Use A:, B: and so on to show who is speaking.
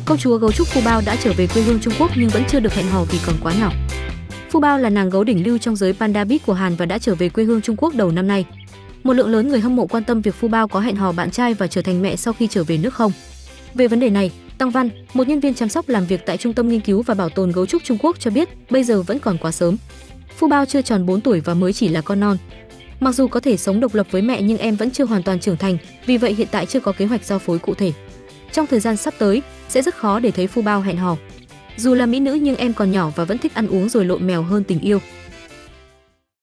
A: Công chúa gấu trúc Phu Bao đã trở về quê hương Trung Quốc nhưng vẫn chưa được hẹn hò vì còn quá nhỏ. Phu Bao là nàng gấu đỉnh lưu trong giới Panda Beat của Hàn và đã trở về quê hương Trung Quốc đầu năm nay. Một lượng lớn người hâm mộ quan tâm việc Phu Bao có hẹn hò bạn trai và trở thành mẹ sau khi trở về nước không. Về vấn đề này, Tăng Văn, một nhân viên chăm sóc làm việc tại Trung tâm Nghiên cứu và Bảo tồn Gấu trúc Trung Quốc cho biết bây giờ vẫn còn quá sớm. Phu Bao chưa tròn 4 tuổi và mới chỉ là con non. Mặc dù có thể sống độc lập với mẹ nhưng em vẫn chưa hoàn toàn trưởng thành, vì vậy hiện tại chưa có kế hoạch giao phối cụ thể. Trong thời gian sắp tới, sẽ rất khó để thấy Phu Bao hẹn hò. Dù là mỹ nữ nhưng em còn nhỏ và vẫn thích ăn uống rồi lộn mèo hơn tình yêu.